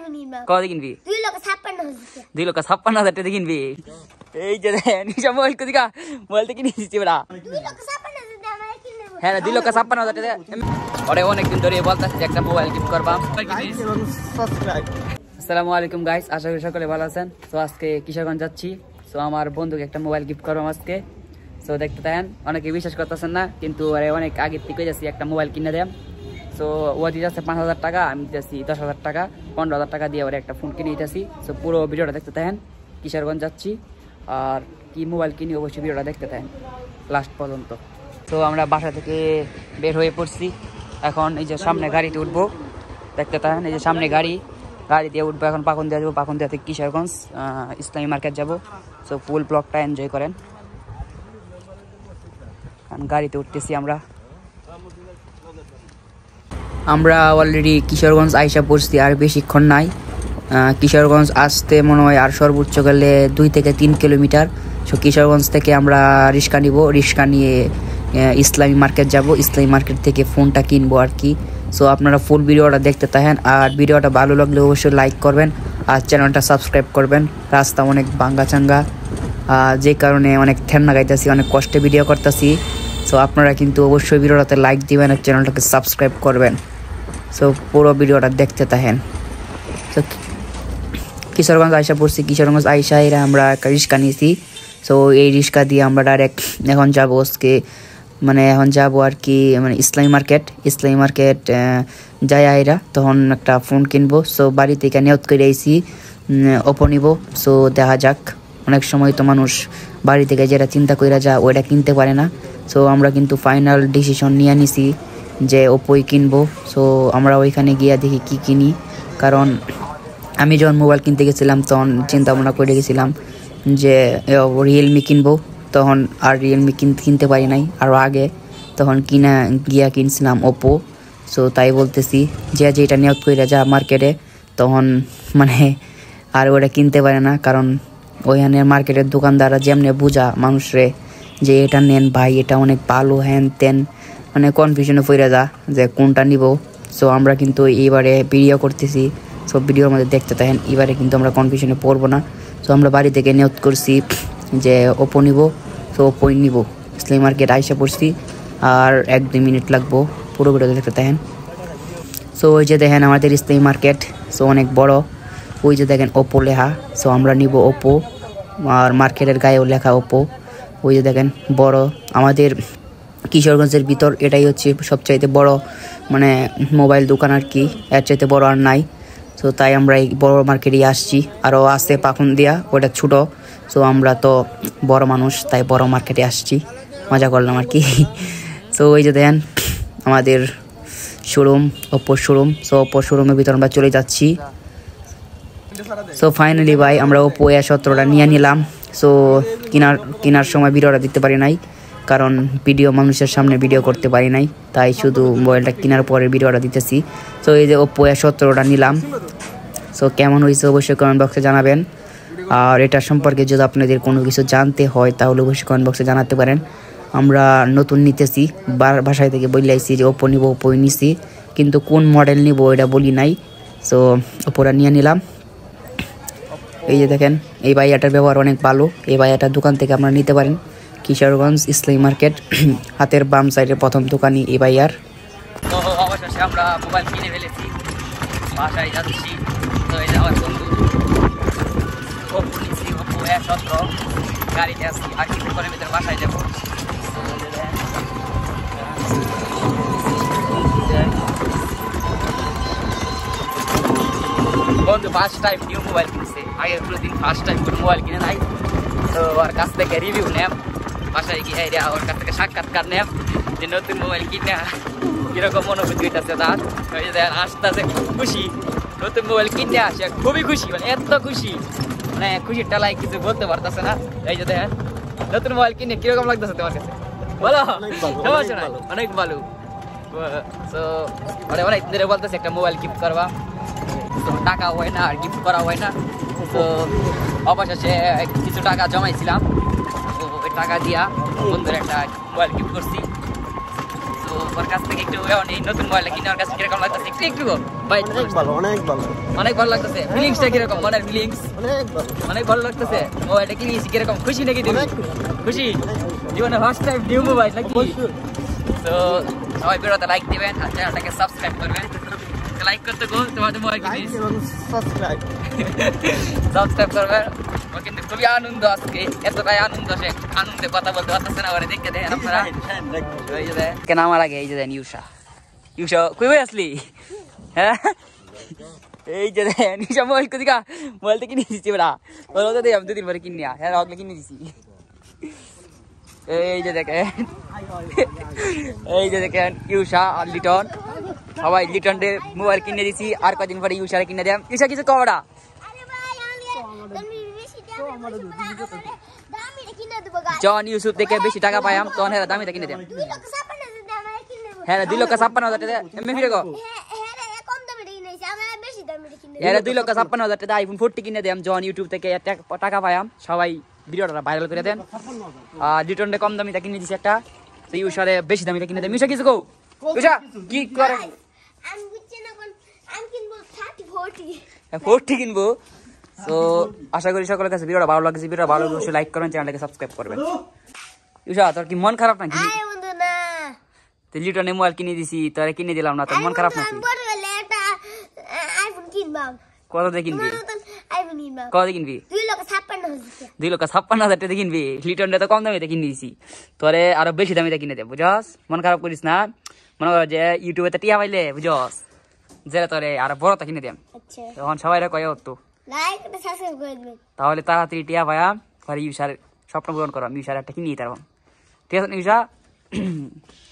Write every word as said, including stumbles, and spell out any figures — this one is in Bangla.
কত কিনবি দুই লক্ষ ছাপ্পান্ন হাজার টাকা কিনবি এই যে নিশা মোবাইল কোথা মোবাইল থেকে কিনে দিচ্ছি বেড়া হ্যাঁ দুই লক্ষ ছাপ্পান্ন হাজার টাকা ওরে অনেকদিন ধরে বলতেছি যে একটা মোবাইল গিফট করবাম। আসসালামু আলাইকুম গাইস, আশা করি সকলে ভালো আছেন। তো আজকে কিশোরগঞ্জ যাচ্ছি, তো আমার বন্ধুকে একটা মোবাইল গিফট করবাম আজকে। তো দেখতে থাকেন, অনেকে বিশ্বাস করতেছেন না কিন্তু আরে অনেক আগের থেকে যাচ্ছি একটা মোবাইল কিনে দেন। সো ও দিয়ে যাচ্ছে পাঁচ হাজার টাকা, আমি দিতেছি দশ হাজার টাকা, পনেরো হাজার টাকা দিয়ে ওরা একটা ফোন কিনে দিতেছি। সো পুরো ভিডিওটা দেখতে থাকেন, কিশোরগঞ্জ যাচ্ছি আর কি মোবাইল কিনি অবশ্যই ভিডিওটা দেখতে থাকেন লাস্ট পর্যন্ত। তো আমরা বাসা থেকে বের হয়ে পড়ছি, এখন এই যে সামনে গাড়িতে উঠবো, দেখতে থাকেন। এই যে সামনে গাড়ি, গাড়ি দিয়ে উঠবো, এখন পাকুন দিয়ে যাবো, পাকুন দিয়ে থেকে কিশোরগঞ্জ ইসলামী মার্কেট যাবো। সো ফুল ব্লগটা এনজয় করেন, গাড়িতে উঠতেছি আমরা। আমরা অলরেডি কিশোরগঞ্জ আইসা পড়ছি, আর বেশিক্ষণ নাই। কিশোরগঞ্জ আসতে মনে হয় আর সর্বোচ্চ গেলে দুই থেকে তিন কিলোমিটার। সো কিশোরগঞ্জ থেকে আমরা রিক্সা নিব, রিক্সা নিয়ে ইসলামী মার্কেট যাব, ইসলামী মার্কেট থেকে ফোনটা কিনবো আর কি। সো আপনারা ফুল ভিডিওটা দেখতে থাকেন, আর ভিডিওটা ভালো লাগলে অবশ্যই লাইক করবেন আর চ্যানেলটা সাবস্ক্রাইব করবেন। রাস্তা অনেক ভাঙ্গা চাঙ্গা, যে কারণে অনেক ঠেন্না গাইতেছি, অনেক কষ্টে ভিডিও করতেছি। সো আপনারা কিন্তু অবশ্যই ভিডিওটাতে লাইক দিবেন আর চ্যানেলটাকে সাবস্ক্রাইব করবেন। সো পুরো ভিডিওটা দেখতে থাকেন। তো কিশোরগঞ্জ আইসা পড়ছি, কিশোরগঞ্জ আইসা এরা আমরা একটা রিক্সা নিয়েছি। সো এই রিক্সা দিয়ে আমরা ডাইরেক্ট এখন যাবো আজকে, মানে এখন যাবো আর কি মানে ইসলামী মার্কেট। ইসলামী মার্কেট যাই আইরা তখন একটা ফোন কিনবো। সো বাড়ি থেকে নিয়ত করে আইছি ওপো নিব। সো দেখা যাক, অনেক সময় তো মানুষ বাড়ি থেকে যেটা চিন্তা করে যা ওইটা কিনতে পারে না। সো আমরা কিন্তু ফাইনাল ডিসিশন নিয়ে নিছি যে ওপোই কিনবো। সো আমরা ওইখানে গিয়ে দেখি কি কিনি, কারণ আমি যখন মোবাইল কিনতে গেছিলাম তখন চিন্তা ভাবনা করে গেছিলাম যে রিয়েলমি কিনবো, তখন আর রিয়েলমি কিনতে পারি নাই আরও আগে, তখন কিনা গিয়া কিনছিলাম ওপো। সো তাই বলতেছি যে যেটা নিয়ত করে যা মার্কেটে তখন মানে আর ওটা কিনতে পারে না, কারণ ওইখানে মার্কেটের দোকানদাররা যেমনি বোঝা মানুষরে যে এটা নেন ভাই, এটা অনেক ভালো, হ্যান তেন, মানে কনফিউশনে পড়ে যা যে কোনটা নিব। সো আমরা কিন্তু এইবারে ভিডিও করতেছি, সব ভিডিওর মধ্যে দেখতে থাকেন। এবারে কিন্তু আমরা কনফিউশনে পড়বো না। সো আমরা বাড়ি থেকে নিয়ত করছি যে ওপো নিব, সো ওপোই নিব। ইসলামী মার্কেট আইসা পড়ছি, আর এক দুই মিনিট লাগবো, পুরো ভিডিও দেখতে থাকেন। সো ওই যে দেখেন আমাদের ইসলামী মার্কেট, সো অনেক বড়। ওই যে দেখেন ওপো লেখা, সো আমরা নিব ওপো, আর মার্কেটের গায়েও লেখা ওপো। ওই যে দেখেন বড়, আমাদের কিশোরগঞ্জের ভিতর এটাই হচ্ছে সবচাইতে বড় মানে মোবাইল দোকান আর কি, এর চাইতে বড় আর নাই। সো তাই আমরা এই বড় মার্কেটে আসছি, আরও আসতে পাখুন দিয়া ওটা ছোটো। সো আমরা তো বড় মানুষ, তাই বড় মার্কেটে আসছি, মজা করলাম আর কি। সো ওই যে দেখেন আমাদের showroom, Oppo showroom. So Oppo শোরুমের ভিতর আমরা চলে যাচ্ছি। সো ফাইনালি ভাই আমরা ওপো এ সতেরোটা নিয়ে নিলাম। সো কেনার কেনার সময় ভিডিওটা দিতে পারি নাই, কারণ ভিডিও মানুষের সামনে ভিডিও করতে পারি নাই, তাই শুধু মোবাইলটা কেনার পরে ভিডিওটা দিতেছি। সো এই যে ওপো এ সতেরোটা নিলাম। সো কেমন হয়েছে অবশ্যই কমেন্ট বক্সে জানাবেন, আর এটা সম্পর্কে যদি আপনাদের কোনো কিছু জানতে হয় তাহলে অবশ্যই কমেন্ট বক্সে জানাতে পারেন। আমরা নতুন নিতেছি, বাসায় থেকে বলে আইছি যে ওপো নিব, ওপোই নিছি, কিন্তু কোন মডেল নিব এটা বলি নাই। সো ওপোটা নিয়ে নিলাম। এই যে দেখেন এই ভাইয়াটার ব্যবহার অনেক ভালো, এই ভাইয়াটার দোকান থেকে আপনারা নিতে পারেন, কিশোরগঞ্জ ইসলামী মার্কেট হাতের বাম সাইডের প্রথম দোকানই এই ভাইয়ার। তো অবশেষে আমরা মোবাইল কিনে ফেলেছি, বাসায় যাচ্ছি। তো এই যে আমার বন্ধু ওপো নিচ্ছি, ওপো এ সতেরো, গাড়িতে আসছি, আর কিছুক্ষণের ভিতরে বাসায় যাবো। বন্ধু ফার্স্ট টাইম নিউ মোবাইল কিনছে, আগের পুরো দিন ফার্স্ট টাইম কোনো মোবাইল কিনে নাই। তো ওর কাছ থেকে রিভিউ নেম, বাসায় গিয়ে ওর কাছ থেকে সাক্ষাৎকার নেম যে নতুন মোবাইল কিনে কিরকম অনুভূতি হইতেছে তার। আসতেছে খুশি, নতুন মোবাইল কিনে আসে খুবই খুশি, মানে এত খুশি, মানে খুশির টালাই কিছু বলতে পারতেছে না। এই যে দেখেন নতুন মোবাইল কিনে কিরকম লাগতেছে তোমার কাছে বলো? অনেক ভালো। তো অনেক ধরে বলতেছে একটা মোবাইল গিফট করবা, তো টাকা হয় না আর গিফট করা হয় না। তো অবশেষে কিছু টাকা জমাইছিলাম, তো ওই টাকা দিয়া বন্ধুর একটা মোবাইল গিফট করছি। তো ওর কাছ থেকে একটু এই নতুন মোবাইল কিনে ওর কাছে কিরকম লাগতেছে একটু একটু ভাই অনেক ভালো অনেক ভালো অনেক ভালো লাগতেছে ফিলিংসটা কিরকম মনের ফিলিংস অনেক ভালো অনেক ভালো লাগতেছে মোবাইলটা কিনেছি কিরকম খুশি নাকি তুমি খুশি জীবনে ফার্স্ট টাইম নিউ মোবাইল নাকি তো সবাই ভিডিওতে লাইক দিবেন আর চ্যানেলটাকে সাবস্ক্রাইব করবেন লাইক করতে গো তোমাদের মোবাইল কিনেছি সাবস্ক্রাইব সাবস্ক্রাইব করবেন ও কিন্তু খুবই আনন্দ আজকে এতটাই আনন্দ সে আনন্দে কথা বলতে পারতেছে না ওরে দেখতে দেখেন আপনারা এই যে কেন আমার আগে এই যে দেন ইউসা ইউসা কই ভাই আসলি হ্যাঁ এই যে দেন ইউসা মোবাইল কোদিকা মোবাইল থেকে কিনে দিচ্ছি বেড়া বলো তো আমি দুদিন পরে কিনে হ্যাঁ রাগলে কিনে দিছি এই যে দেখেন এই যে দেখেন ইউসা আর লিটন সবাই লিটন ডে মোবাইল কিনে দিছি আর কদিন পরে ইউসারে কিনে দেন ইউসা কিছু কবড়া জন ইউসুফ থেকে বেশি টাকা পাইম তখন হেরা দামি কিনে দেন হ্যাঁ দুই লক্ষ ছাপ্পান্ন হাজার টাকা এমনি ফিরে গো হ্যাঁ দুই লক্ষ ছাপ্পান্ন হাজার টাকা আইফোন ফোরটি কিনে দেন জন ইউটিউব থেকে টাকা পাইম সবাই ভিডিওটা ভাইরাল করে দেন আর লিটন ডে কম দামিটা কিনে দিছি একটা তো ইউসারে বেশি দামিটা কিনে দেন ইউসা কিছু কো ইউসা কি করে আমি বুঝছি না কোন আমি কিনবো থার্টি ফোরটি ফোরটি কিনবো তো আশা করি সকলের কাছে ভিডিওটা ভালো লাগছে ভিডিওটা ভালো লাগলে লাইক করবেন চ্যানেলটাকে সাবস্ক্রাইব করবেন ইউসা তোর কি মন খারাপ নাকি আয় বন্ধু না তুই লিটনে মোবাইল কিনে দিছি তোরে কিনে দিলাম না তোর মন খারাপ নাকি বড় হলে একটা আইফোন কিনবাম কত দিয়ে কিনবি আইফোন কিনবাম কত দিয়ে কিনবি দুই লক্ষ ছাপ্পান্ন হাজার দুই লক্ষ ছাপ্পান্ন হাজার টাকা কিনবি লিটনটা তো কম দামে কিনে দিছি তোরে আরো বেশি দামে কিনে দে বুঝছস মন খারাপ করিস না মনে কর যে ইউটিউবে তে টিয়া পাইলে বুঝছস যেটা তোরে আরো বড়টা কিনে দেন আচ্ছা তখন সবাইরা কয় তো লাইক আর সাবস্ক্রাইব করে দিবেন তাহলে তাড়াতাড়ি টিয়া পায়া পরে ইউসার স্বপ্ন পূরণ করো ইউসার একটা কিনে দিতে পারবো ঠিক আছে ইউসা